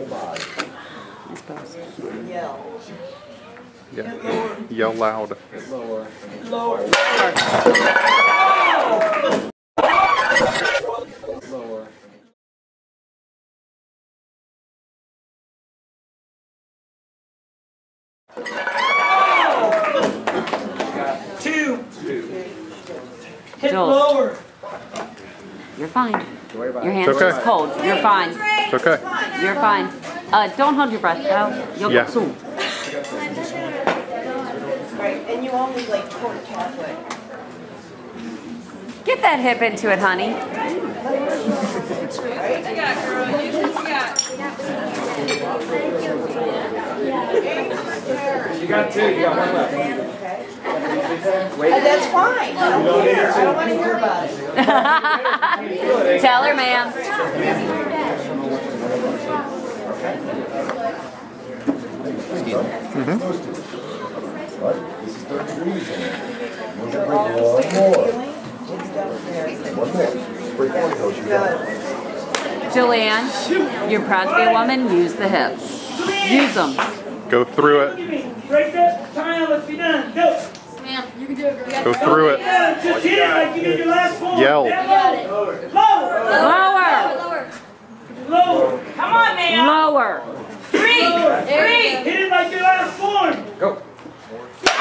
I suppose. Yell. Yeah. Yell loud. Lower. Lower. Lower. Two. Hit Jules. lower. You're fine. Don't worry about Your it. hands okay. are just cold. You're fine. It's okay. You're fine. Don't hold your breath, Kyle. You'll Yeah. go soon. Right, and you only like quarter halfway. Get that hip into it, honey. You got two. You got one left. Wait. That's fine. I don't care. I don't want to hear about it. Tell her, ma'am. This is 30 degrees in it. Once you break it, one more. One more. Break one coach, you got it. Julianne, you're proud to be a woman. Use the hips. Use them. Go through it. Break that time if you're done. Go. Ma'am, you can do it, girl. Go through it. Yeah, just hit it like you did your last one. Yell. Lower. Lower. Lower. Lower. Come on, man. Lower. Three. Hit it like your last one. Go.